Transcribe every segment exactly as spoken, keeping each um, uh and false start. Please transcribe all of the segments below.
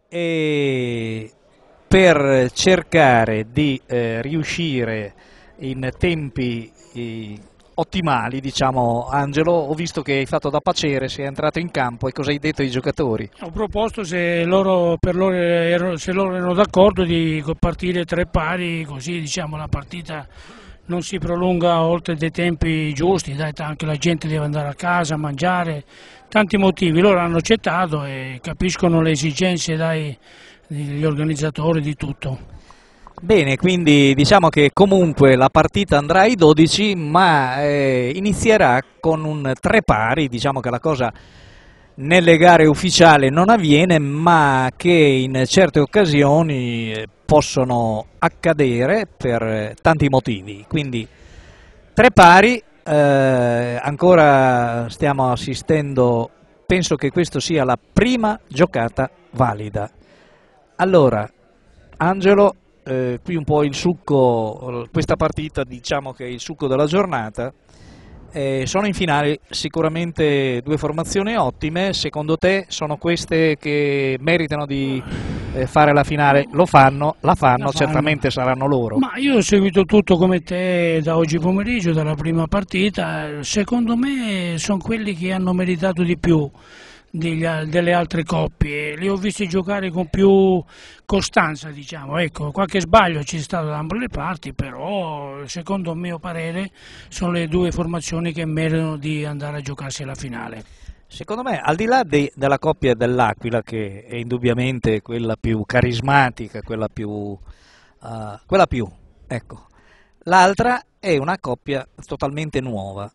e per cercare di eh, riuscire in tempi eh, ottimali, diciamo, Angelo, ho visto che hai fatto da paciere, sei entrato in campo e cosa hai detto ai giocatori? Ho proposto se loro, per loro, ero- se loro erano d'accordo di partire tre pari, così diciamo la partita non si prolunga oltre dei tempi giusti, dai, anche la gente deve andare a casa, mangiare, tanti motivi. Loro hanno accettato e capiscono le esigenze dai, degli organizzatori di tutto. Bene, quindi diciamo che comunque la partita andrà ai dodici, ma eh, inizierà con un tre pari, diciamo che la cosa nelle gare ufficiali non avviene, ma che in certe occasioni eh, possono accadere per eh, tanti motivi. Quindi tre pari, eh, ancora stiamo assistendo, penso che questa sia la prima giocata valida. Allora, Angelo, eh, qui un po' il succo, questa partita diciamo che è il succo della giornata, eh, sono in finale sicuramente due formazioni ottime, secondo te sono queste che meritano di eh, fare la finale? Lo fanno, la fanno, La fanno. Certamente saranno loro. Ma io ho seguito tutto come te da oggi pomeriggio, dalla prima partita, secondo me sono quelli che hanno meritato di più degli al- delle altre coppie, li ho visti giocare con più costanza, diciamo, ecco, qualche sbaglio ci è stato da ambo le parti, però secondo mio parere sono le due formazioni che meritano di andare a giocarsi la finale. Secondo me, al di là de- della coppia dell'Aquila, che è indubbiamente quella più carismatica, quella più, eh, quella più, ecco, l'altra è una coppia totalmente nuova.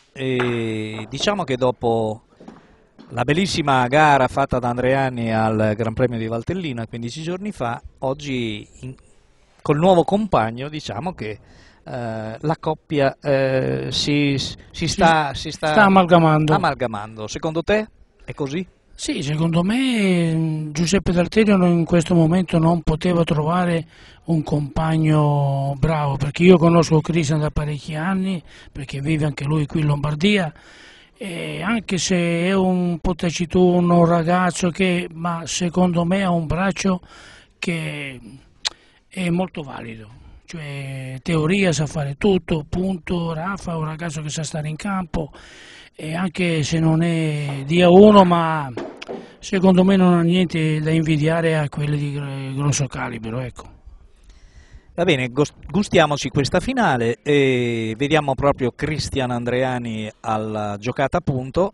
E diciamo che dopo la bellissima gara fatta da Andreani al Gran Premio di Valtellina quindici giorni fa, oggi in- col nuovo compagno diciamo che eh, la coppia eh, si, si sta, si sta Sta amalgamando. amalgamando. Secondo te è così? Sì, secondo me mh, Giuseppe D'Alterio non- in questo momento non poteva trovare un compagno bravo, perché io conosco Cristian da parecchi anni, perché vive anche lui qui in Lombardia, e anche se è un po' taciturno, un ragazzo che, ma secondo me ha un braccio che è molto valido, cioè teoria sa fare tutto, punto. Rafa è un ragazzo che sa stare in campo e anche se non è di A uno, ma secondo me non ha niente da invidiare a quelli di gr- grosso calibro, ecco. Va bene, gos- gustiamoci questa finale e vediamo proprio Cristian Andreani alla giocata a punto.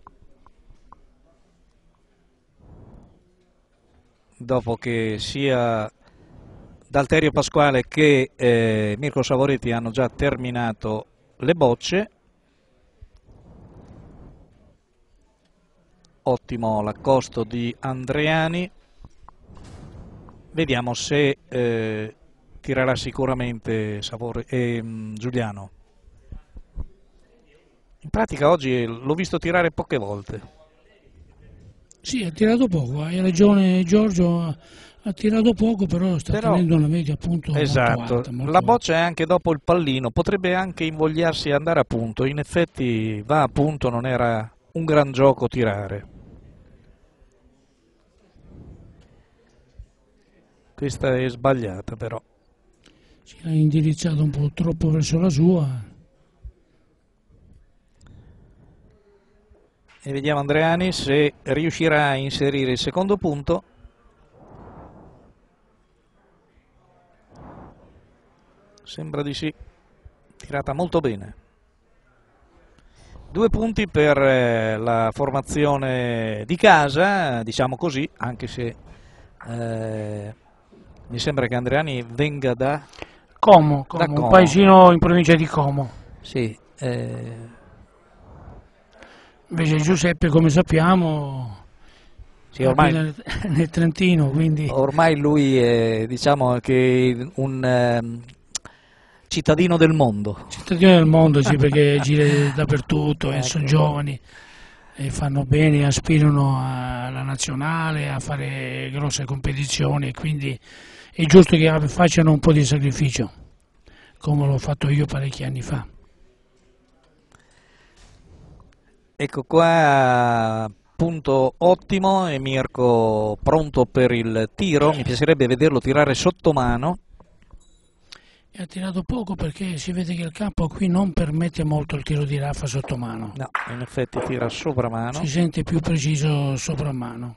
Dopo che sia D'Alterio Pasquale che eh, Mirko Savoretti hanno già terminato le bocce. Ottimo l'accosto di Andreani. Vediamo se eh, tirerà sicuramente Savore, eh, Giuliano. In pratica oggi l'ho visto tirare poche volte. Sì, ha tirato poco, hai ragione Giorgio, ha, ha tirato poco, però sta Però, tenendo una media appunto esatto, molto alta. Molto la alta. boccia è anche dopo il pallino, potrebbe anche invogliarsi ad andare a punto, in effetti va a punto, non era un gran gioco tirare. Questa è sbagliata però. Si l'ha indirizzato un po' troppo verso la sua. E vediamo Andreani se riuscirà a inserire il secondo punto. Sembra di sì, tirata molto bene. Due punti per eh, la formazione di casa, diciamo così, anche se eh, mi sembra che Andreani venga da... Como, Como, Da un Como. paesino in provincia di Como. Sì, eh, Invece Giuseppe, come sappiamo, sì, ormai, abita nel, nel Trentino, quindi ormai lui è, diciamo che un ehm, cittadino del mondo. cittadino del mondo, sì, perché gira dappertutto, e sono Ecco. giovani e fanno bene, aspirano alla nazionale, a fare grosse competizioni, e quindi è giusto che facciano un po' di sacrificio, come l'ho fatto io parecchi anni fa. Ecco qua punto ottimo e Mirko pronto per il tiro, mi piacerebbe vederlo tirare sotto mano. E ha tirato poco perché si vede che il campo qui non permette molto il tiro di raffa sotto mano. No, in effetti tira sopra mano. Si sente più preciso sopra mano.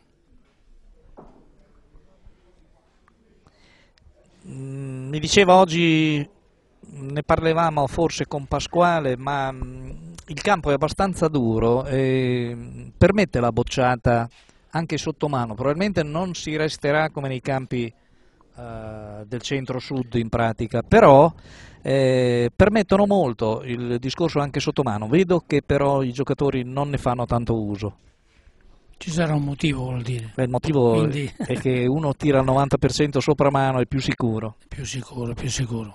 Mm, mi diceva oggi, ne parlavamo forse con Pasquale, ma mm, il campo è abbastanza duro e permette la bocciata anche sotto mano. Probabilmente non si resterà come nei campi Uh, del centro-sud in pratica, però eh, permettono molto il discorso anche sotto mano. Vedo che però i giocatori non ne fanno tanto uso. Ci sarà un motivo, vuol dire. Beh, il motivo Quindi... è che uno tira al novanta per cento sopra mano, è più sicuro. Più sicuro, più sicuro.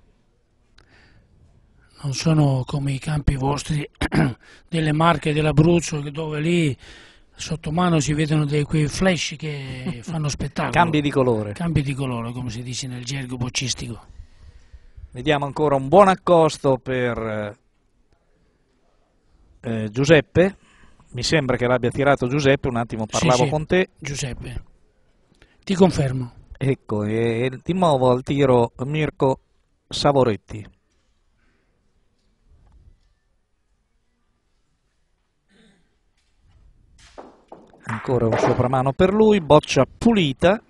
Non sono come i campi vostri delle Marche dell'Abruzzo, dove lì sotto mano si vedono dei, quei flash che fanno spettacolo. Cambi di colore. Cambi di colore, come si dice nel gergo boccistico. Vediamo ancora un buon accosto per eh, Giuseppe. Mi sembra che l'abbia tirato Giuseppe, un attimo parlavo sì, sì, con te. Giuseppe, ti confermo. Ecco, e, e di nuovo al tiro Mirko Savoretti. Ancora un sopramano per lui, boccia pulita.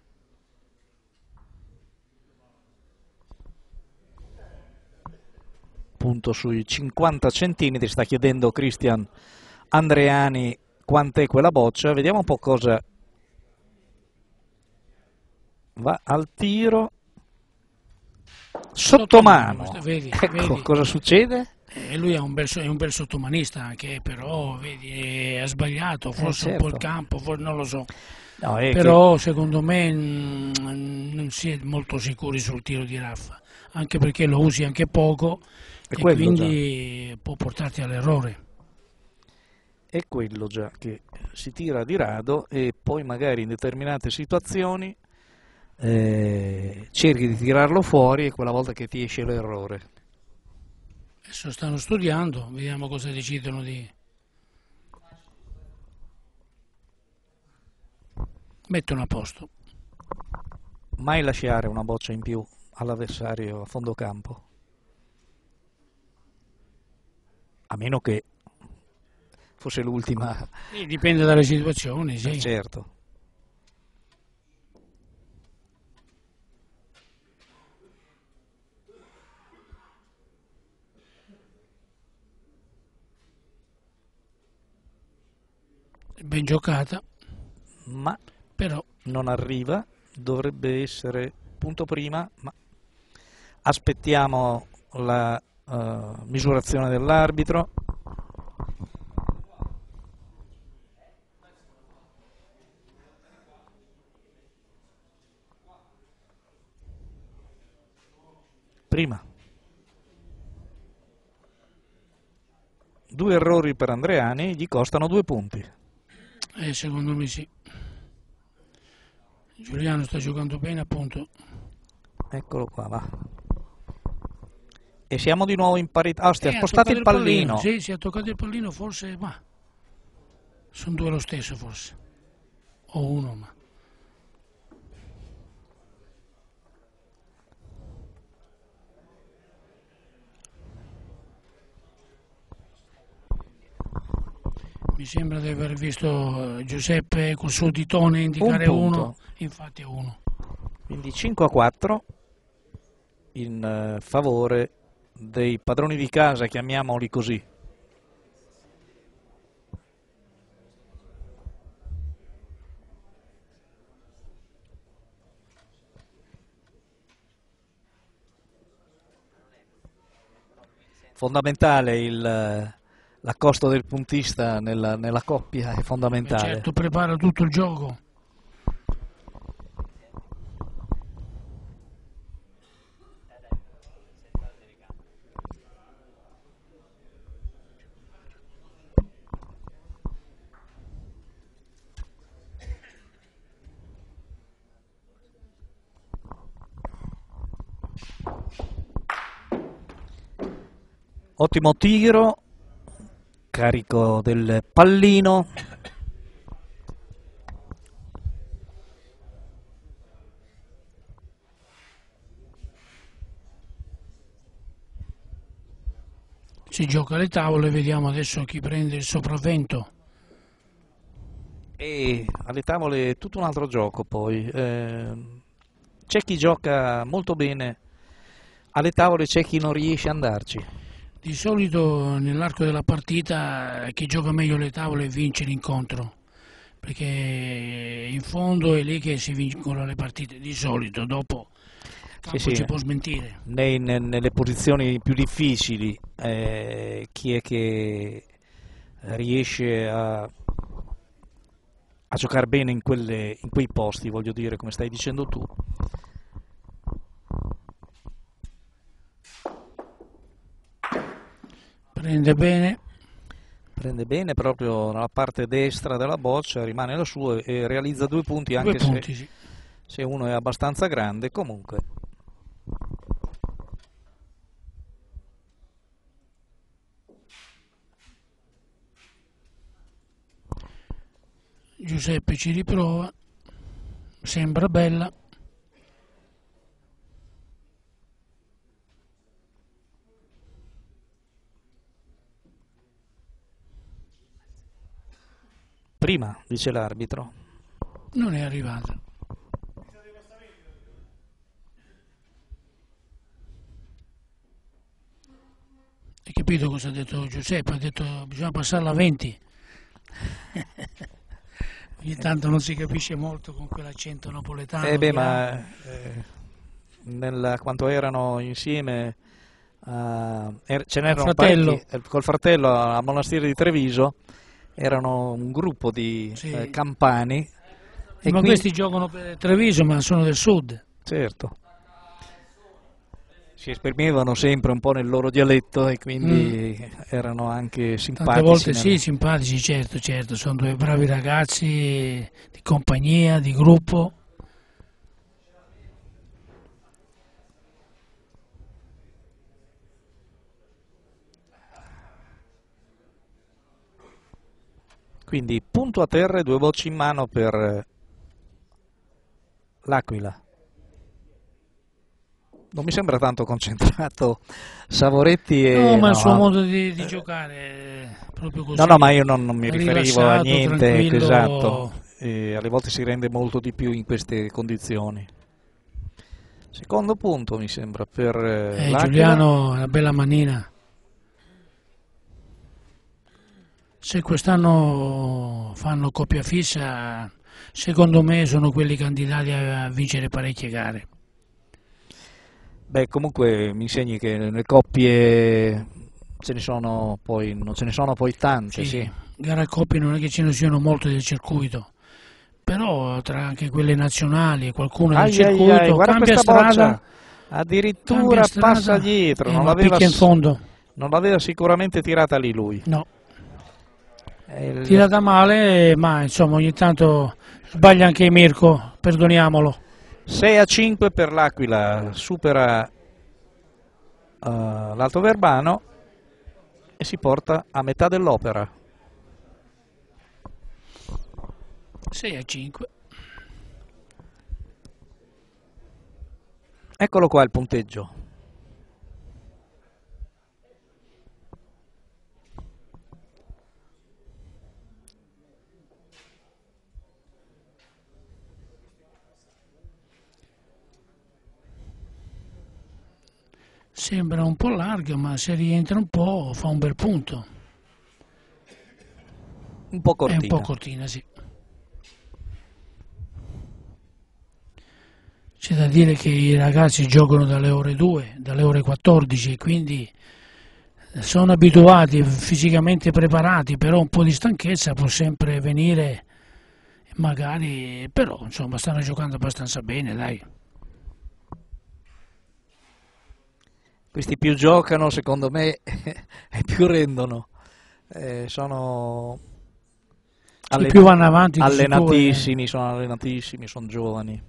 Punto sui cinquanta centimetri, sta chiedendo Cristian Andreani quant'è quella boccia. Vediamo un po' cosa va al tiro. Sottomano. Sottomano, vedi, Ecco, vedi. Cosa succede? E lui è un, bel, è un bel sottomanista anche, però vedi, ha sbagliato, forse eh, certo. un po' il campo, forse, non lo so. No, però che... secondo me mh, non si è molto sicuri sul tiro di raffa, anche perché lo usi anche poco è e quindi già. Può portarti all'errore. È quello già che si tira di rado e poi magari in determinate situazioni eh, cerchi di tirarlo fuori e quella volta che ti esce l'errore. Adesso stanno studiando, vediamo cosa decidono di... Mettono a posto. Mai lasciare una boccia in più all'avversario a fondo campo. A meno che fosse l'ultima. Sì, dipende dalle situazioni, sì. Eh, certo. Ben giocata, ma però non arriva, dovrebbe essere punto prima, ma aspettiamo la uh, misurazione dell'arbitro. Prima. Due errori per Andreani, gli costano due punti. Eh, secondo me sì. Giuliano sta giocando bene, appunto. Eccolo qua, va. E siamo di nuovo in parità. Ah, si è eh, spostato il pallino. pallino. Sì, si è toccato il pallino, forse, ma sono due lo stesso, forse. O uno, ma. Mi sembra di aver visto Giuseppe col suo ditone indicare Un uno, infatti è uno. Quindi cinque a quattro in eh, favore dei padroni di casa, chiamiamoli così. Fondamentale il... L'accosto del puntista nella, nella coppia è fondamentale. Beh, certo, prepara tutto il gioco. Ottimo tiro. Carico del pallino, Si gioca alle tavole, vediamo adesso chi prende il sopravvento. E alle tavole è tutto un altro gioco poi. Eh, c'è chi gioca molto bene alle tavole, c'è chi non riesce ad andarci. Di solito nell'arco della partita chi gioca meglio alle tavole vince l'incontro, perché in fondo è lì che si vincono le partite, di solito, dopo il campo Sì, sì. ci può smentire. Nei- ne- nelle posizioni più difficili, eh, chi è che riesce a, a giocare bene in, quelle- in quei posti, voglio dire, come stai dicendo tu. Prende bene, Prende bene proprio nella parte destra della boccia, rimane la sua e realizza due punti, anche due punti, se, sì. se uno è abbastanza grande. Comunque Giuseppe ci riprova, sembra bella. prima, dice l'arbitro. Non è arrivata. Hai capito cosa ha detto Giuseppe? Ha detto bisogna passarla a venti. Ogni tanto non si capisce molto con quell'accento napoletano. Eh beh, di là. ma eh, nel- quando erano insieme, eh, er- ce n'erano fratello. parecchi, eh, col fratello a Monastero di Treviso, erano un gruppo di Sì. eh, campani. E ma quindi- questi giocano per Treviso, ma sono del sud. certo, si esprimevano sempre un po' nel loro dialetto e quindi erano anche simpatici. Tante volte nel- sì, simpatici, certo, certo. Sono due bravi ragazzi di compagnia, di gruppo. Quindi punto a terra e due bocce in mano per eh, l'Aquila. Non mi sembra tanto concentrato Savoretti e... No, ma il no, suo modo di, di giocare è proprio così. no, no, ma io non, non mi riferivo a rilassato, niente, tranquillo. esatto. E alle volte si rende molto di più in queste condizioni. Secondo punto mi sembra per eh, Eh, l'Aquila. Giuliano, una bella manina. Se quest'anno fanno coppia fissa, secondo me sono quelli candidati a vincere parecchie gare. Beh, comunque mi insegni che nelle coppie ce ne sono poi, non ce ne sono poi tante, sì. Gare a coppie non è che ce ne siano molte del circuito, però tra anche quelle nazionali e qualcuno del Ai, ai, circuito ai, guarda cambia questa strada, boccia, addirittura cambia strada passa dietro, e non ma l'aveva, picchia in fondo. non l'aveva sicuramente tirata lì lui. No, Eh, il- tirata male, ma insomma ogni tanto sbaglia anche Mirko, perdoniamolo. sei a cinque per l'Aquila, supera uh, l'Alto Verbano e si porta a metà dell'opera. sei a cinque. Eccolo qua il punteggio. Sembra un po' larga, ma se rientra un po' fa un bel punto. Un po' È cortina. un po' cortina, sì. C'è da dire che i ragazzi giocano dalle ore due, dalle ore quattordici, quindi sono abituati, fisicamente preparati, però un po' di stanchezza può sempre venire, magari, però insomma stanno giocando abbastanza bene, dai. Questi più giocano, secondo me, e più rendono. Eh, sono Sì, allena- più vanno avanti di allenatissimi, sono allenatissimi, sono giovani.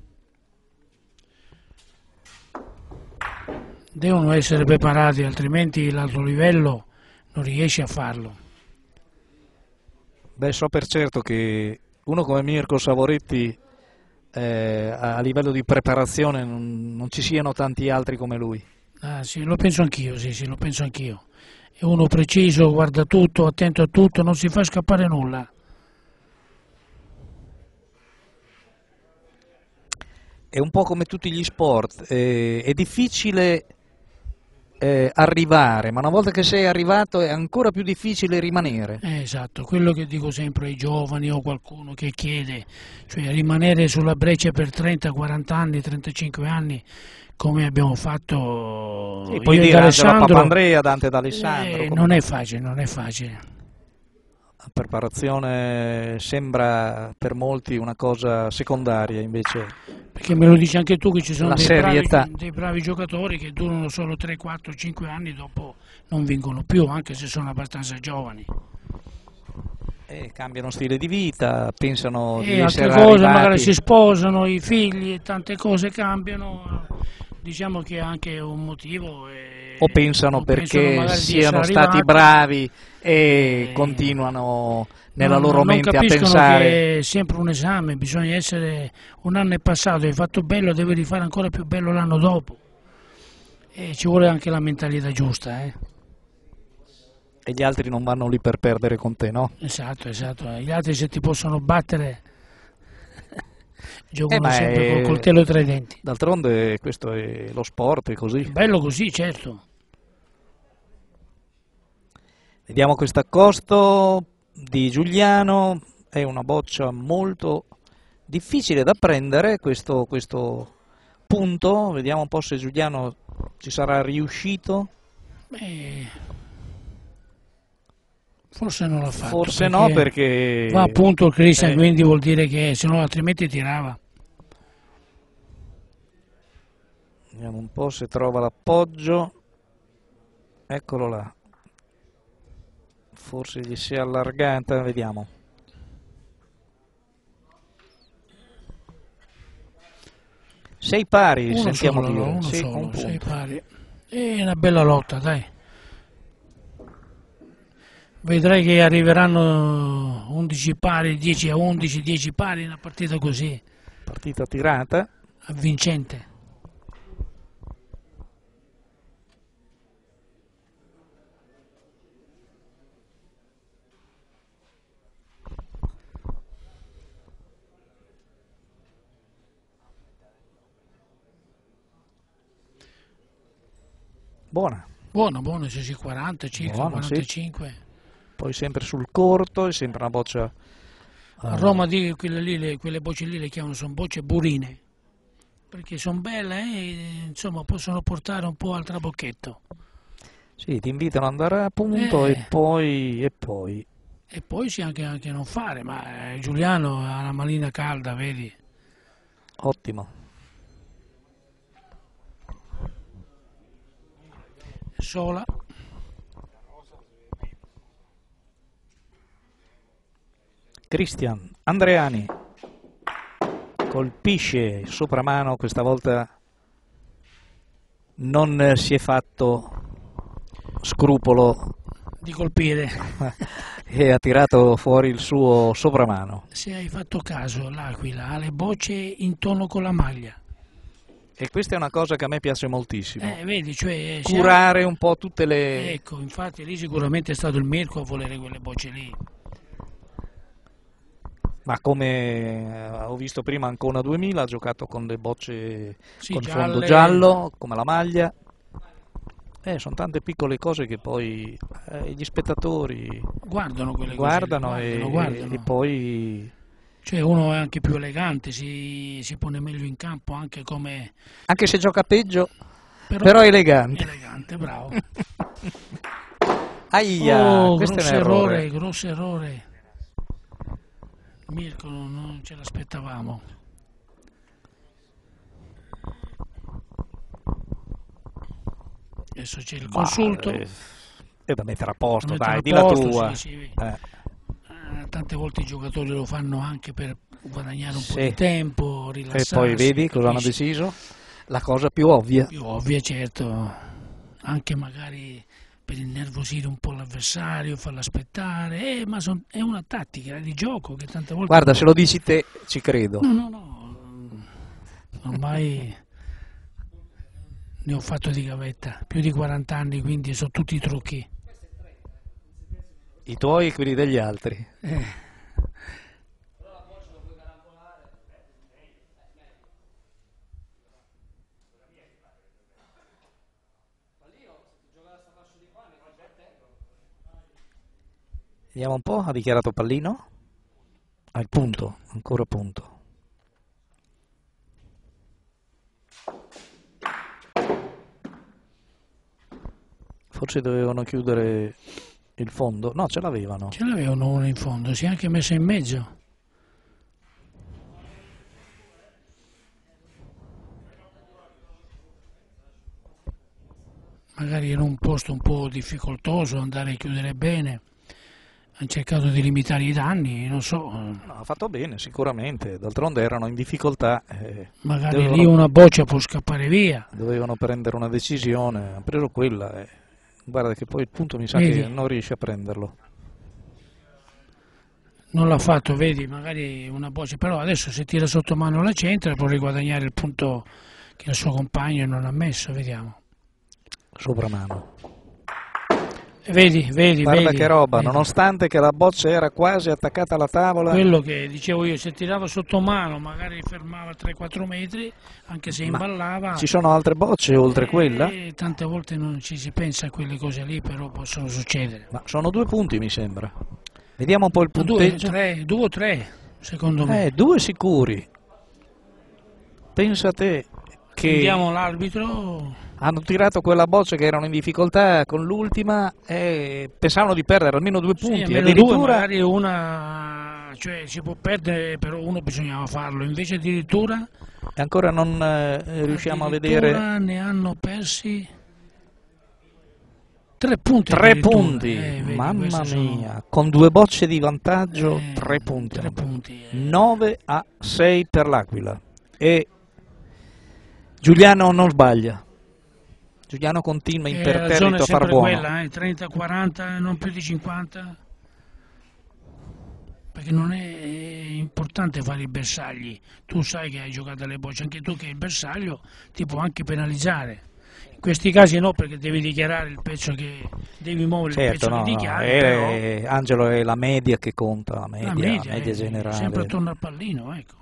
Devono essere preparati, altrimenti l'altro livello non riesce a farlo. Beh, so per certo che uno come Mirko Savoretti, eh, a a livello di preparazione, non, non ci siano tanti altri come lui. Ah, sì, lo penso anch'io, sì, sì, lo penso anch'io. è uno preciso, guarda tutto, attento a tutto, non si fa scappare nulla. È un po' come tutti gli sport, eh, è difficile eh, arrivare, ma una volta che sei arrivato è ancora più difficile rimanere. Eh, esatto, quello che dico sempre ai giovani o qualcuno che chiede, cioè rimanere sulla breccia per trenta, quaranta anni, trentacinque anni, come abbiamo fatto E poi io ed dire Angelo Alessandro, Papandrea, Dante d'Alessandro. eh, come- non è facile, non è facile. La preparazione sembra per molti una cosa secondaria, invece Perché me lo dici anche tu che ci sono La dei bravi, serietà. dei bravi giocatori che durano solo tre, quattro, cinque anni, dopo non vincono più, anche se sono abbastanza giovani. eh, cambiano stile di vita, pensano di E altre essere cose, magari arrivati. si sposano, i figli, tante cose cambiano. Diciamo che anche un motivo. eh, O pensano o perché pensano magari di siano essere stati arrivati. bravi e Eh, continuano nella Non- loro non mente a capiscono pensare. che è sempre un esame, bisogna essere, un anno è passato, hai fatto bello, devi rifare ancora più bello l'anno dopo. E ci vuole anche la mentalità giusta, eh. E gli altri non vanno lì per perdere con te, no? Esatto, esatto. Gli altri se ti possono battere Eh, giocano ma sempre è- col coltello tra i denti. D'altronde questo è lo sport, è così. Bello così, certo. Vediamo questo accosto di Giuliano, è una boccia molto difficile da prendere questo, questo punto, vediamo un po' se Giuliano ci sarà riuscito, Beh, forse non l'ha fatto. forse no perché va appunto il Christian, eh. quindi vuol dire che se no altrimenti tirava. Vediamo un po' se trova l'appoggio, eccolo là, forse gli si è allargata, vediamo. Sei pari, Uno sentiamo solo, dire. uno Sì, solo, un sei punto. pari. È una bella lotta, dai. Vedrai che arriveranno undici pari, dieci a undici, dieci pari, una partita così, Partita tirata. avvincente. Buona. Buono, buono, sì, sì, quaranta, circa Buono, sì. quarantacinque. Poi sempre sul corto, è sempre una boccia. A eh, Roma di quelle, lì, le- quelle bocce lì le chiamano sono bocce burine, perché sono belle e insomma possono portare un po' al trabocchetto. sì, ti invitano ad andare a punto Eh. e poi. E poi. E poi sì anche, anche non fare, ma eh, Giuliano ha la manina calda, vedi? Ottimo. Sola. Cristian Andreani colpisce il sopramano, questa volta non eh, si è fatto scrupolo Di colpire. e ha tirato fuori il suo sopramano. Se hai fatto caso, l'Aquila ha le bocce in tono con la maglia. E questa è una cosa che a me piace moltissimo. Eh, vedi, cioè... se Curare un po' tutte ha- le. Ecco, infatti lì sicuramente è stato il Mirko a volere quelle bocce lì. Ma come eh, ho visto prima Ancona duemila, ha giocato con le bocce Sì, con gialle. fondo giallo, come la maglia. Eh, sono tante piccole cose che poi eh, gli spettatori Guardano quelle guardano, cose, lì, e, guardano, guardano. e poi Cioè uno è anche più elegante, si, si pone meglio in campo anche come... anche se gioca peggio, Però, però è elegante. elegante, bravo. Aia, Oh, questo è grosso un errore. errore, grosso errore. Mirko non, non ce l'aspettavamo. Adesso c'è il Ma, consulto. eh, è da mettere a posto, Da mettere dai, a di la posto, tua. sì, sì. Eh, Eh, tante volte i giocatori lo fanno anche per guadagnare un po' Sì. di tempo, E rilassarsi. poi vedi cosa hanno capisci? deciso? La cosa più ovvia. Più ovvia, certo, anche magari per innervosire un po' l'avversario, farlo aspettare, eh, ma son- è una tattica di gioco che tante volte... Guarda, se lo dici te, ci credo. No, no, no, ormai ne ho fatto di gavetta, più di quaranta anni, quindi so tutti i trucchi. I tuoi e quelli degli altri. Eh. Vediamo un po', ha dichiarato pallino. Al punto, ancora punto. Forse dovevano chiudere il fondo. No, ce l'avevano. Ce l'avevano uno in fondo, si è anche messa in mezzo. Magari era un posto un po' difficoltoso, andare a chiudere bene. Hanno cercato di limitare i danni, non so. No, ha fatto bene, sicuramente. D'altronde erano in difficoltà. Eh, Magari dovevano, lì una boccia può scappare via. Dovevano prendere una decisione. Hanno preso quella. Eh. Guarda che poi il punto mi sa Vedi? che non riesce a prenderlo. Non l'ha fatto, vedi, magari una boccia. Però adesso se tira sotto mano la centra può riguadagnare il punto che il suo compagno non ha messo, vediamo. Sopramano. Vedi, vedi, Guarda vedi, che roba, vedi. Nonostante che la boccia era quasi attaccata alla tavola. Quello che dicevo io, se tirava sotto mano magari fermava tre quattro metri, anche se Ma imballava. ci sono altre bocce oltre quella? E tante volte non ci si pensa a quelle cose lì, però possono succedere. Ma sono due punti mi sembra. Vediamo un po' il Due, punteggio. tre, due o tre, secondo me. Eh, due sicuri. Pensa te che Andiamo l'arbitro. hanno tirato quella boccia che erano in difficoltà con l'ultima e pensavano di perdere almeno due Sì, punti. almeno due, Addirittura magari una, cioè si può perdere, però uno bisognava farlo. Invece addirittura, ancora non eh, riusciamo a vedere. addirittura ne hanno persi tre punti. Tre addirittura. punti, Eh, vedi, mamma questi sono- mia, con due bocce di vantaggio, Eh, tre punti. tre punti, eh. nove a sei per l'Aquila. E Giuliano non sbaglia. Giuliano continua Eh, la imperterrito zona è a far sempre buono. quella, eh, trenta quaranta, non più di cinquanta. Perché non è importante fare i bersagli. Tu sai che hai giocato alle bocce, anche tu che hai il bersaglio ti può anche penalizzare. In questi casi no, perché devi dichiarare il pezzo che devi muovere, il Certo, pezzo no, che no, dichiari, è- però Angelo, è la media che conta, la media, la la media, media è generale. sempre attorno al pallino, ecco.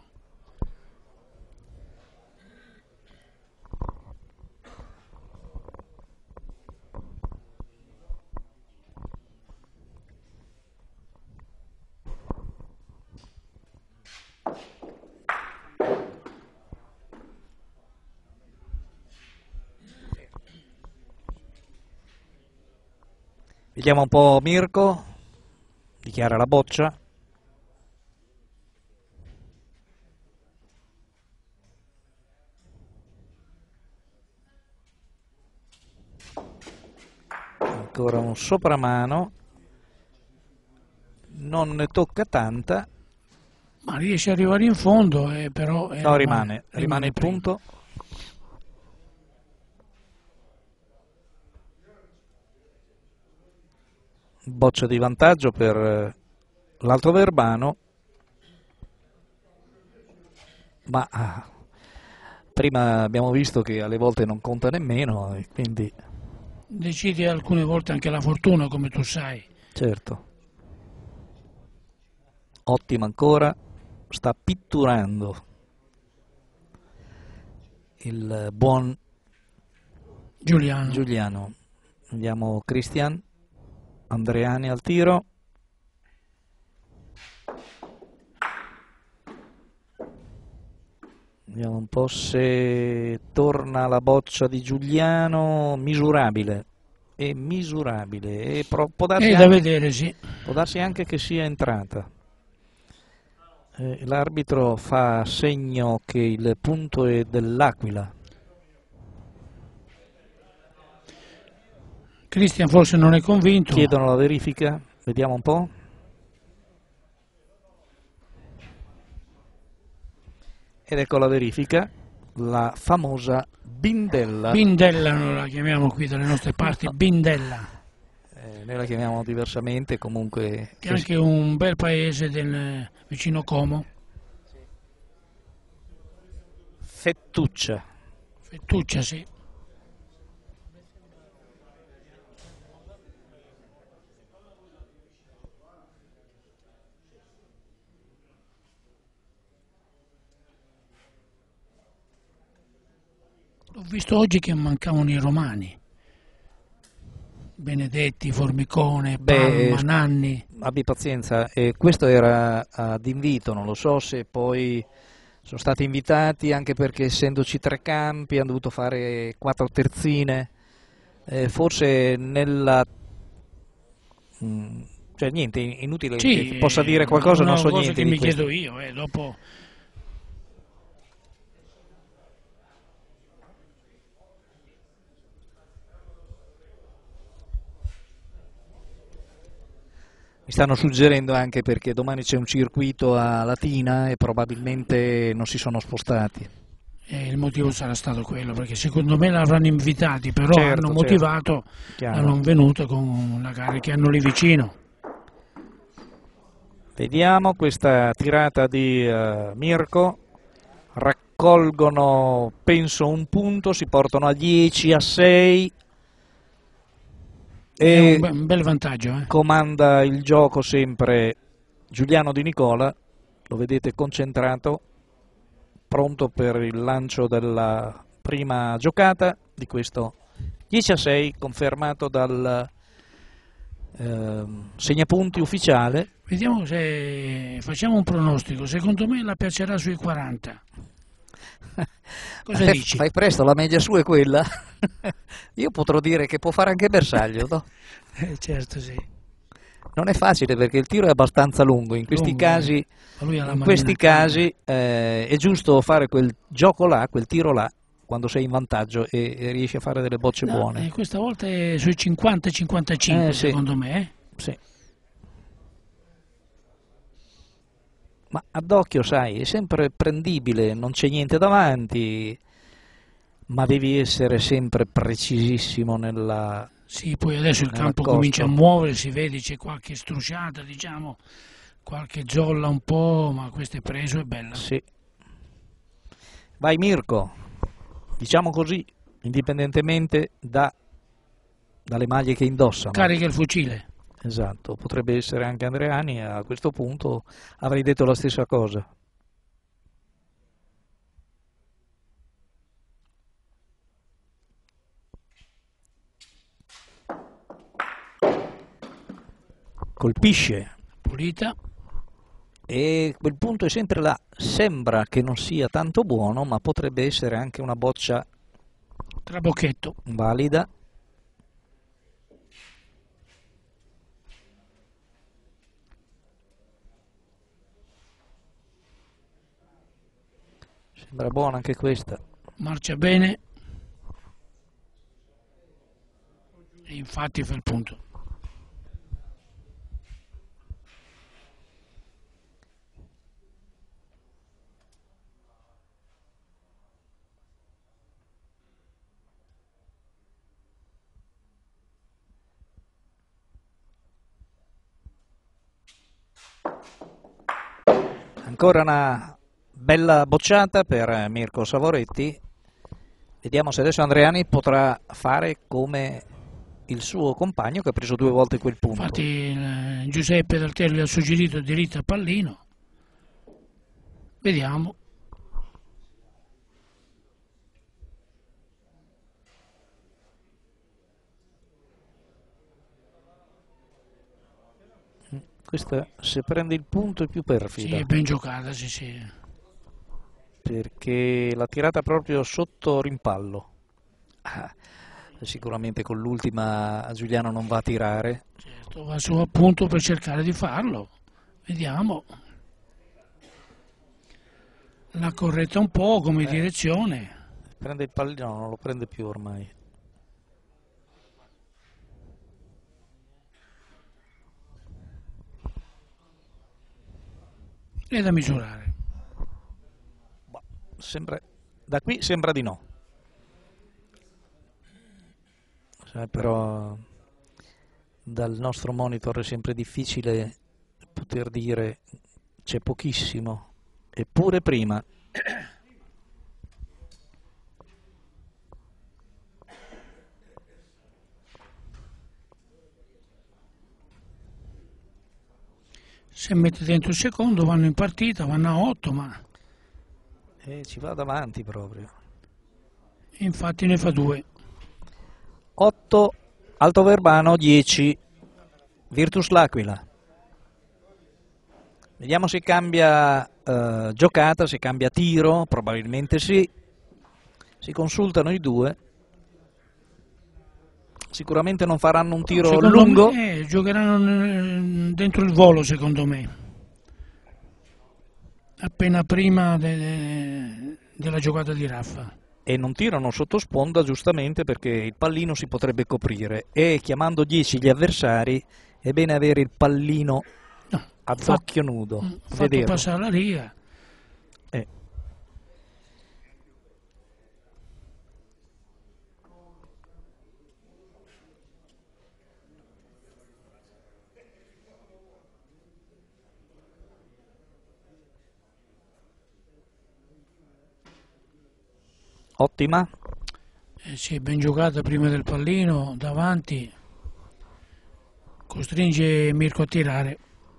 Vediamo un po' Mirko, dichiara la boccia. Ancora un sopramano, non ne tocca tanta, Ma riesce ad arrivare in fondo, eh, però... eh, no rimane, rimane il prima. punto. Boccia di vantaggio per eh, l'Alto Verbano, ma ah, prima abbiamo visto che alle volte non conta nemmeno, e quindi Decidi alcune volte anche la fortuna, come tu sai. certo. Ottima ancora, sta pitturando il buon Giuliano. Giuliano. Vediamo Cristian Andreani al tiro. Vediamo un po' se torna la boccia di Giuliano, misurabile, è misurabile, e pro- può, darsi È da anche, vedere, sì. può darsi anche che sia entrata. Eh, l'arbitro fa segno che il punto è dell'Aquila. Cristian forse non è convinto. Chiedono la verifica, vediamo un po'. Ed ecco la verifica, la famosa bindella. Bindella noi la chiamiamo qui dalle nostre parti, Bindella, Eh, noi la chiamiamo diversamente, comunque che è anche un bel paese del vicino Como. fettuccia. Fettuccia, sì. visto oggi che mancavano i romani. Benedetti, Formicone, Beh, Palma, Nanni. Abbi pazienza, eh, questo era ad invito, non lo so se poi sono stati invitati, anche perché essendoci tre campi hanno dovuto fare quattro terzine, eh, forse nella... Mm, cioè niente, inutile Sì, che possa dire qualcosa, non so una cosa niente che di mi questo. chiedo io, eh, dopo... Mi stanno suggerendo anche perché domani c'è un circuito a Latina e probabilmente non si sono spostati. E il motivo sarà stato quello, perché secondo me l'avranno invitati, però Certo, hanno certo, motivato chiaro. la non venuta con la gara che hanno lì vicino. Vediamo questa tirata di uh, Mirko, raccolgono penso un punto, si portano a dieci, a sei È e un, be- un bel vantaggio, eh. comanda il gioco sempre Giuliano Di Nicola, lo vedete concentrato, pronto per il lancio della prima giocata di questo dieci a sei confermato dal eh, segnapunti ufficiale. Vediamo se facciamo un pronostico, secondo me la piacerà sui quaranta. Cosa Fai, dici? fai presto, la media sua è quella. Io potrò dire che può fare anche bersaglio, no? Eh, certo, sì. Non è facile perché il tiro è abbastanza lungo, in questi Lungo, casi, eh. Ma lui ha la in manina questi calda. casi eh, è giusto fare quel gioco là, quel tiro là, quando sei in vantaggio e, e riesci a fare delle bocce No, buone. eh, questa volta è sui cinquanta cinquantacinque Eh, sì. secondo me. Eh? Sì. Ma ad occhio, sai, è sempre prendibile, non c'è niente davanti, ma devi essere sempre precisissimo nella... Sì, poi adesso il campo nell'accosto. comincia a muoversi, vedi c'è qualche strusciata, diciamo, qualche zolla un po', ma questo è preso e bella. Sì. Vai Mirko, diciamo così, indipendentemente da, dalle maglie che indossano. Carica il fucile. Esatto, potrebbe essere anche Andreani, e a questo punto avrei detto la stessa cosa. Colpisce. Pulita. E quel punto è sempre là, sembra che non sia tanto buono, ma potrebbe essere anche una boccia Trabocchetto. valida. Sembra buona anche questa. Marcia bene. E infatti fa il punto. Ancora una bella bocciata per Mirko Savoretti. Vediamo se adesso Andreani potrà fare come il suo compagno che ha preso due volte quel punto. Infatti il, Giuseppe D'Altelli ha suggerito diritto a pallino. Vediamo. Questa, se prende il punto, è più perfida. Sì, è ben giocata, sì, sì. Perché l'ha tirata proprio sotto rimpallo. Ah, sicuramente con l'ultima Giuliano non va a tirare. Certo, va su appunto per cercare di farlo. Vediamo. La corretta un po' come eh, direzione. Prende il pallino, no, non lo prende più ormai. È da misurare. Sembra, da qui sembra di no. Sai, però dal nostro monitor è sempre difficile poter dire c'è pochissimo, eppure prima. Se mette dentro il secondo vanno in partita, vanno a otto, ma Eh, ci va davanti proprio. infatti ne fa due. otto Alto Verbano, dieci Virtus L'Aquila. Vediamo se cambia eh, giocata, se cambia tiro, probabilmente sì. Si consultano i due. Sicuramente non faranno un tiro Secondo lungo. me, eh, giocheranno dentro il volo, secondo me. Appena prima de, de, della giocata di Raffa. E non tirano sotto sponda, giustamente, perché il pallino si potrebbe coprire. E chiamando dieci gli avversari è bene avere il pallino No, ad fa, occhio nudo. Fatto vederlo. passare la riga. Eh. Ottima. Eh sì, ben giocata prima del pallino, davanti, costringe Mirko a tirare.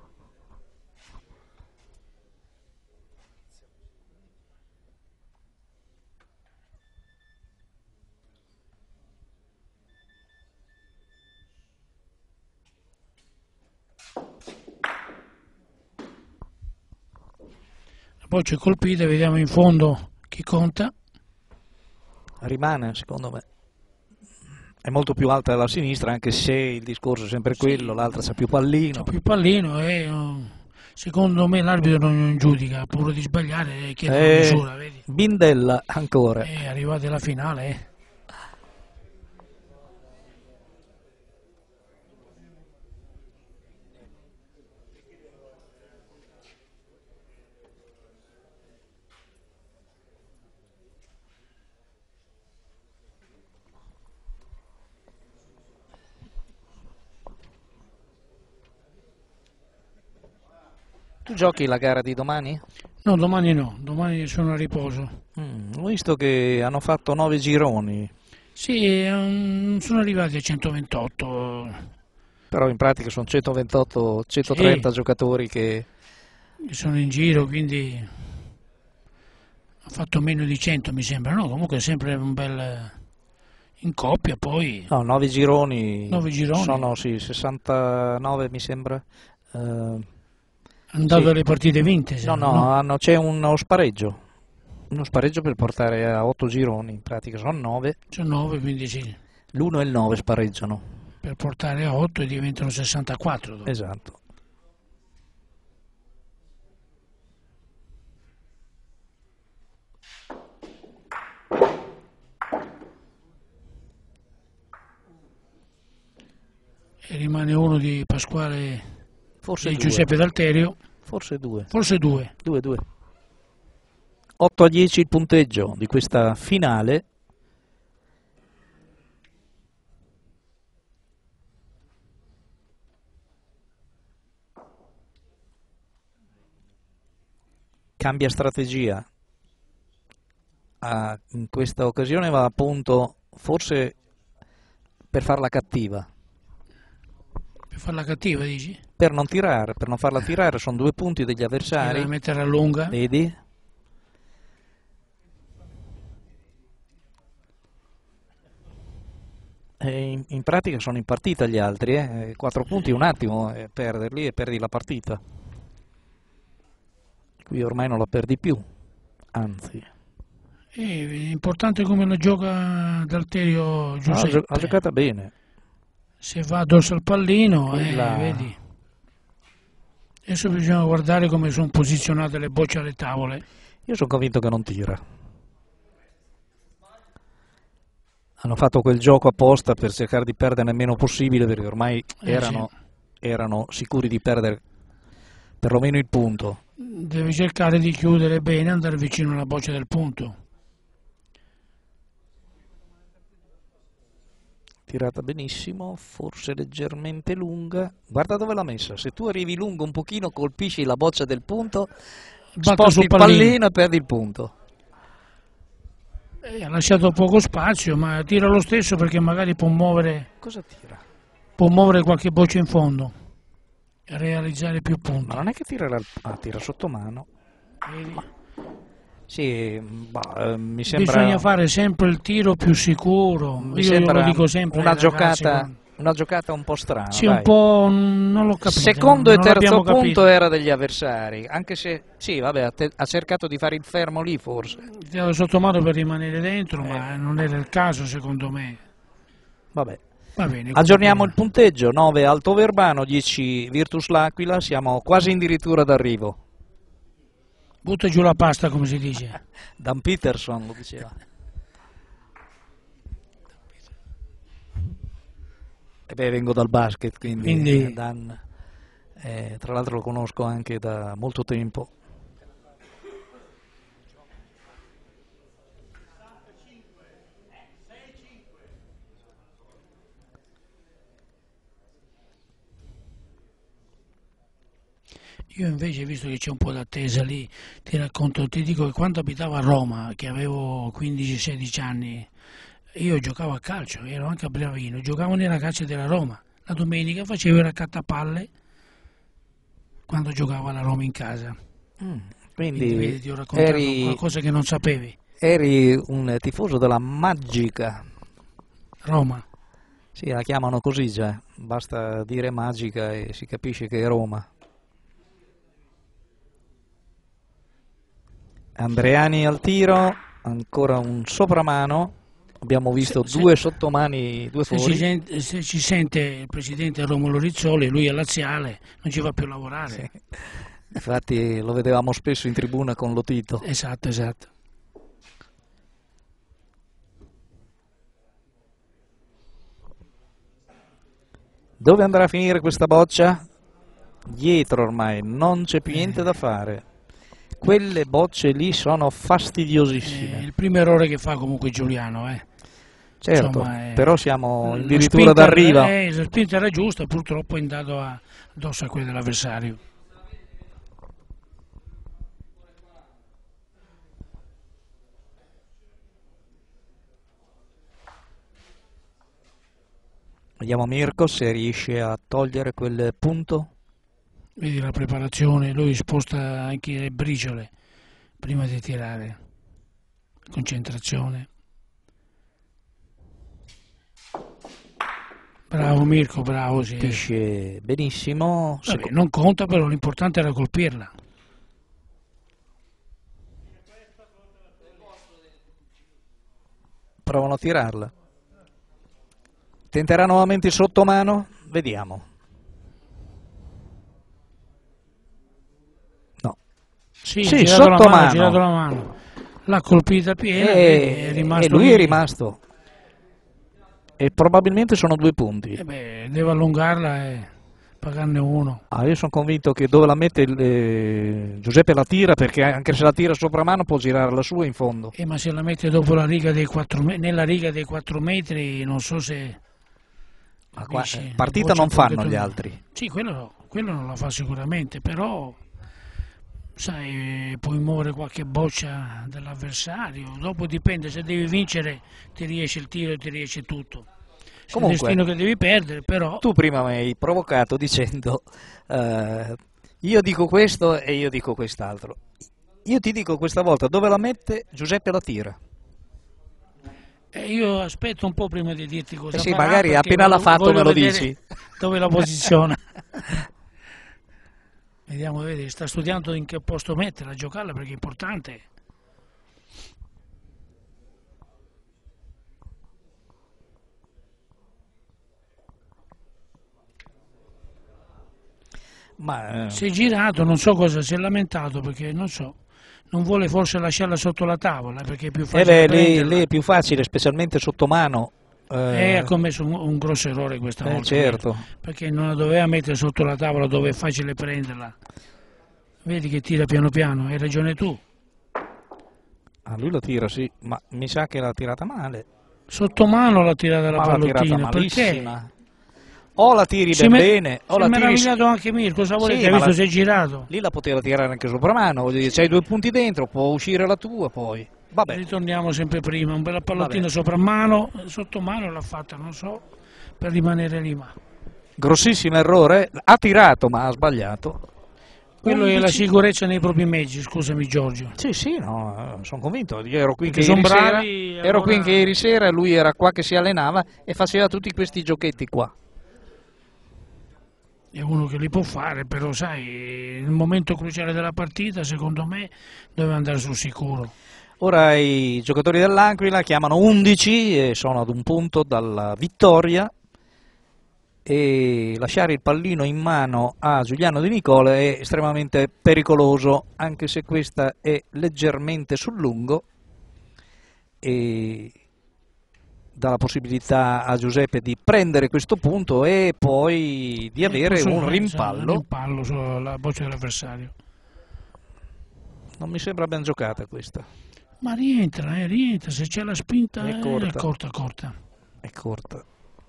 La boccia è colpita, vediamo in fondo chi conta. Rimane, secondo me. È molto più alta della sinistra, anche se il discorso è sempre quello, Sì, l'altra c'ha più pallino. C'ha più pallino e uh, secondo me l'arbitro non giudica, ha paura di sbagliare e chiede Eh, una misura, vedi? Bindella ancora. È arrivata alla finale, eh. Tu giochi la gara di domani? No, domani no, domani sono a riposo. Mm, ho visto che hanno fatto nove gironi, Sì, um, sono arrivati a centoventotto, però in pratica sono centoventotto centotrenta Sì. giocatori che... sono in giro, quindi ha fatto meno di cento mi sembra, no? Comunque è sempre un bel... in coppia poi, No, nove gironi, nove gironi. sono sì, sessantanove mi sembra. Eh, hanno dato sì. le partite vinte, No, sembra, no, no? hanno- c'è uno spareggio, uno spareggio per portare a otto gironi, in pratica sono nove, Sono nove, quindi sì, l'uno e il nove spareggiano. per portare a otto e diventano sessantaquattro. Dopo. Esatto. E rimane uno di Pasquale Forse di due. Giuseppe D'Alterio, Forse due. forse due. due due. otto a dieci il punteggio di questa finale. Cambia strategia. Ah, in questa occasione va a punto forse per farla cattiva. Per farla cattiva, dici? Per non tirare, per non farla tirare, sono due punti degli Era avversari. da mettere a lunga. Vedi? E in, in pratica sono in partita gli altri, eh? quattro punti un attimo e perderli e perdi la partita. Qui ormai non la perdi più, anzi. È importante come la gioca D'Alterio Ha, Giuseppe. gio- ha giocata bene. Se va addosso al pallino, eh, Quella- vedi. Adesso bisogna guardare come sono posizionate le bocce alle tavole. Io sono convinto che non tira. Hanno fatto quel gioco apposta per cercare di perdere il meno possibile, perché ormai Eh, erano, sì. erano sicuri di perdere perlomeno il punto. Deve cercare di chiudere bene, andare vicino alla boccia del punto. Tirata benissimo, forse leggermente lunga. Guarda dove l'ha messa. Se tu arrivi lungo un pochino, colpisci la boccia del punto, Batte sposti sul il pallino. pallino e perdi il punto. Eh, ha lasciato poco spazio, ma tira lo stesso perché magari può muovere, Cosa tira? può muovere qualche boccia in fondo e realizzare più punti. Ma non è che tira, la... ah, tira sotto mano. Vedi? Sì, bah, mi sembra... Bisogna fare sempre il tiro più sicuro. Mi Io sembra lo dico sempre una ai ragazzi, giocata, quando- una giocata un po' strana. Sì, dai. un po' non l'ho capito. Secondo non e terzo l'abbiamo punto capito. era degli avversari, anche se sì, vabbè, ha, te- ha cercato di fare il fermo lì forse. Tirato sotto mano per rimanere dentro, Eh. ma non era il caso secondo me. Vabbè. Va bene. Aggiorniamo il comunque- punteggio, nove Alto Verbano, dieci Virtus L'Aquila, siamo quasi addirittura d'arrivo. Butta giù la pasta, come si dice. Dan Peterson lo diceva. E beh, vengo dal basket, quindi, Quindi- eh, Dan, eh, tra l'altro lo conosco anche da molto tempo. Io invece, visto che c'è un po' d'attesa lì, ti racconto, ti dico che quando abitavo a Roma, che avevo quindici sedici anni, io giocavo a calcio, ero anche a Bravino, giocavo nella calcio della Roma. La domenica facevo il raccattapalla quando giocavo alla Roma in casa. Mm, Quindi quindi vedi, ti ho raccontato eri, qualcosa che non sapevi. eri un tifoso della Magica. Roma. Sì, la chiamano così già, basta dire Magica e si capisce che è Roma. Andreani al tiro, ancora un sopramano, abbiamo visto Se- due sottomani, due Se ci, fuori. sente, se ci sente il presidente Romolo Rizzoli, lui è laziale, non ci fa più lavorare. Sì. Infatti lo vedevamo spesso in tribuna con Lotito. Esatto, esatto. Dove andrà a finire questa boccia? Dietro ormai, non c'è più niente da fare. Quelle bocce lì sono fastidiosissime. Eh, il primo errore che fa comunque Giuliano, eh. Certo, insomma, è- però siamo La addirittura spinta- d'arrivo. eh, la spinta era giusta, purtroppo è andato a- addosso a quella dell'avversario. Vediamo Mirko se riesce a togliere quel punto. Vedi la preparazione, lui sposta anche le briciole prima di tirare. Concentrazione. Bravo Mirko, bravo, sì. Capisce benissimo. Vabbè, non conta, però l'importante era colpirla. Provano a tirarla. Tenterà nuovamente il sottomano? Vediamo. No. Sì, Sì, ha girato la sotto mano, ha mano. girato la mano. L'ha colpita piena E, e è rimasto e lui lì. è rimasto. E probabilmente sono due punti. Eh beh, deve allungarla e pagarne uno. Ah, io sono convinto che dove la mette il, eh, Giuseppe la tira, perché anche se la tira sopra mano può girare la sua in fondo. Eh, ma se la mette dopo la riga dei quattro me- nella riga dei quattro metri, non so se... Ma qua, capisci? eh, partita Boccia non un fanno pochettino- gli altri. Sì, quello, quello non la fa sicuramente, però sai, puoi muovere qualche boccia dell'avversario. Dopo dipende, se devi vincere ti riesce il tiro e ti riesce tutto. Se è il Comunque, destino che devi perdere, però... tu prima mi hai provocato dicendo eh, io dico questo e io dico quest'altro. Io ti dico questa volta dove la mette Giuseppe la tira. Eh, io aspetto un po' prima di dirti cosa Eh sì, farà, magari perché appena l'ha voglio- fatto voglio me lo vedere dici. dove la posiziona. Vediamo, vedi, sta studiando in che posto metterla a giocarla perché è importante. Ma eh, Si è girato, non so cosa, si è lamentato perché non so, non vuole forse lasciarla sotto la tavola perché è più eh facile beh, lì, prenderla. lì è più facile, specialmente sotto mano. Eh, ha commesso un, un grosso errore questa eh, volta, certo. perché non la doveva mettere sotto la tavola dove è facile prenderla. Vedi che tira piano piano, hai ragione tu. Ah, lui la tira, sì, ma mi sa che l'ha tirata male. Sotto mano l'ha tirata la Ma l'ha tirata pallottina, perché? malissima. O la tiri Si ben me- bene, o si la è tiri... meravigliato anche Mirko, cosa volete? Sì, Ha ma visto la- si è girato. Lì la poteva tirare anche sopra mano, voglio dire, c'hai due punti dentro, può uscire la tua poi. Vabbè, Ritorniamo sempre prima, un bella pallottina Vabbè. sopra mano, sotto mano l'ha fatta, non so, per rimanere lì, ma grossissimo errore, ha tirato ma ha sbagliato. Quello è la undici. sicurezza nei propri mezzi, scusami Giorgio. Sì, sì, no, sono convinto. Io ero qui, che Perché ieri, son sera, bravi, ero allora- qui anche ieri sera, lui era qua che si allenava e faceva tutti questi giochetti qua. È uno che li può fare, però sai, il momento cruciale della partita, secondo me, deve andare sul sicuro. Ora i giocatori dell'Aquila chiamano undici e sono ad un punto dalla vittoria, e lasciare il pallino in mano a Giuliano Di Nicola è estremamente pericoloso, anche se questa è leggermente sul lungo e dà la possibilità a Giuseppe di prendere questo punto e poi di avere Posso- un Un rimpallo. rimpallo sulla boccia dell'avversario. Non mi sembra ben giocata questa, Ma rientra, eh, rientra, se c'è la spinta È eh, corta. è corta, corta. è corta.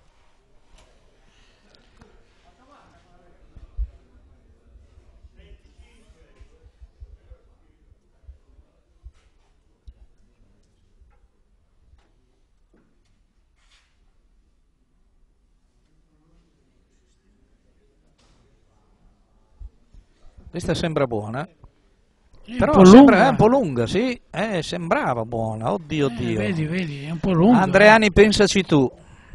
Questa sembra buona, È però un po' sembra lunga. è un po' lunga, sì, eh, sembrava buona, oddio Eh, Dio. vedi, vedi, è un po' lunga. Andreani, pensaci tu.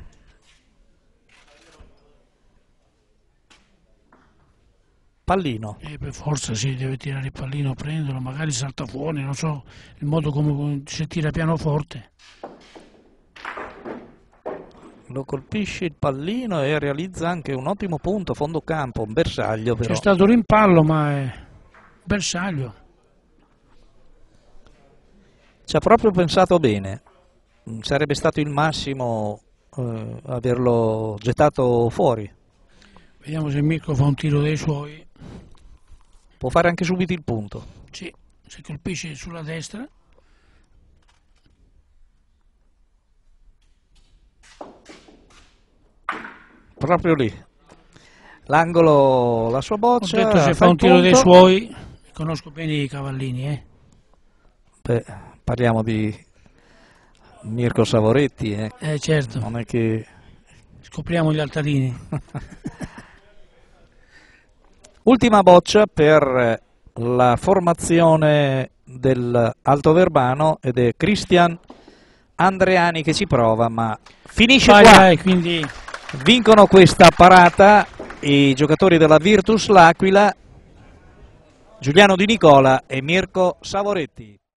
Pallino. Eh, per forza si deve tirare il pallino, prenderlo, magari salta fuori, non so, il modo come si tira pianoforte. Lo colpisce il pallino e realizza anche un ottimo punto, fondo campo, un bersaglio però. C'è stato un rimpallo, ma è bersaglio. Ci ha proprio pensato bene, sarebbe stato il massimo eh, averlo gettato fuori. Vediamo se Mirko fa un tiro dei suoi. Può fare anche subito il punto. Sì, se colpisce sulla destra. Proprio lì. L'angolo, la sua Ho boccia. detto se fa fa il un tiro dei punto. suoi. Conosco bene i cavallini, eh. Beh, parliamo di Mirko Savoretti, eh. Eh certo, Non è che... scopriamo gli altarini. Ultima boccia per la formazione dell'Alto Verbano ed è Cristian Andreani che ci prova, ma finisce Vai, qua. vai, quindi Vincono questa parata i giocatori della Virtus L'Aquila, Giuliano Di Nicola e Mirko Savoretti.